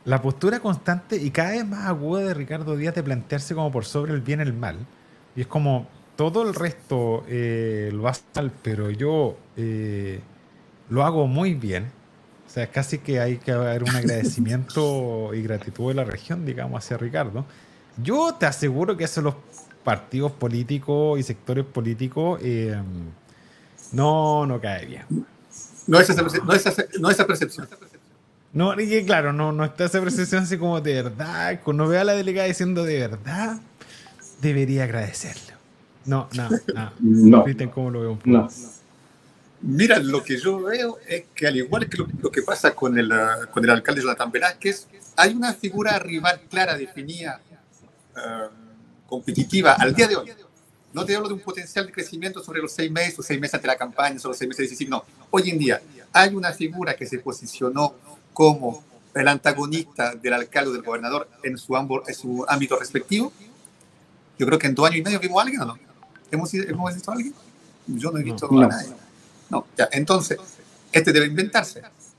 la postura constante y cada vez más aguda de Ricardo Díaz de plantearse como por sobre el bien y el mal. Y es como todo el resto lo hace mal, pero yo lo hago muy bien. O sea, casi que hay que haber un agradecimiento y gratitud de la región, digamos, hacia Ricardo. Yo te aseguro que eso los partidos políticos y sectores políticos no cae bien. No es esa, No. no esa percepción. No, y que claro, no está esa percepción así como de verdad. Cuando veo a la delegada diciendo de verdad, debería agradecerlo. No. No, ¿Viste cómo lo veo un poco? no. Mira, lo que yo veo es que al igual que lo que pasa con el alcalde Jonathan Velázquez, hay una figura rival clara, definida, competitiva al día de hoy. No te hablo de un potencial de crecimiento sobre los 6 meses o 6 meses de la campaña, sobre los 6 meses decisivo, no. Hoy en día hay una figura que se posicionó como el antagonista del alcalde o del gobernador en su ámbito respectivo. Yo creo que en 2 años y medio vimos a alguien, ¿o no? ¿Hemos visto a alguien? Yo no he No. visto a No. nadie. No, ya, entonces, este debe inventarse.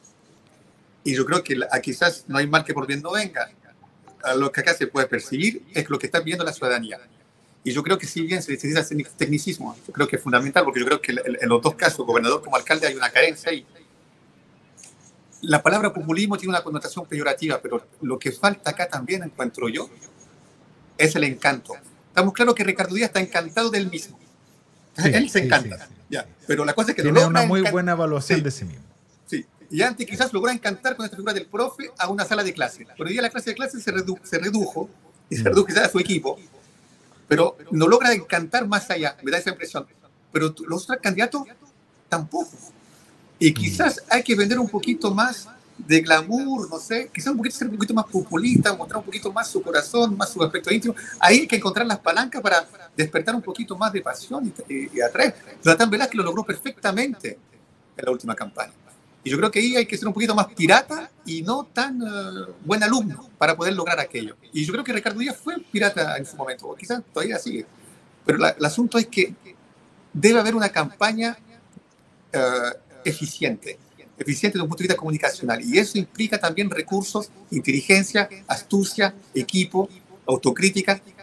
Y yo creo que quizás no hay mal que por bien no venga. Lo que acá se puede percibir es lo que está pidiendo la ciudadanía. Y yo creo que si bien se necesita tecnicismo, yo creo que es fundamental, porque yo creo que en los dos casos, gobernador como alcalde, hay una carencia ahí. La palabra populismo tiene una connotación peyorativa, pero lo que falta acá también, encuentro yo, es el encanto. Estamos claros que Ricardo Díaz está encantado del mismo. Sí, Él se encanta. Ya. sí. Pero la cosa es que lo Tiene una logra muy encantar. buena evaluación Sí, de sí mismo. sí. Y antes quizás logra encantar con esta figura del profe a una sala de clase. Pero hoy día la clase de clase se redujo y se redujo quizás a su equipo, pero no logra encantar más allá, me da esa impresión. Pero los otros candidatos tampoco. Y Mm. quizás hay que vender un poquito más de glamour, no sé, quizás ser un poquito más populista, mostrar un poquito más su corazón, más su aspecto íntimo. Ahí hay que encontrar las palancas para despertar un poquito más de pasión y atraer. Jonathan Velázquez lo logró perfectamente en la última campaña. Y yo creo que ahí hay que ser un poquito más pirata y no tan buen alumno para poder lograr aquello. Y yo creo que Ricardo Díaz fue pirata en su momento, o quizás todavía sigue. Pero el asunto es que debe haber una campaña eficiente, eficiente desde un punto de vista comunicacional. Y eso implica también recursos, inteligencia, astucia, equipo, autocrítica,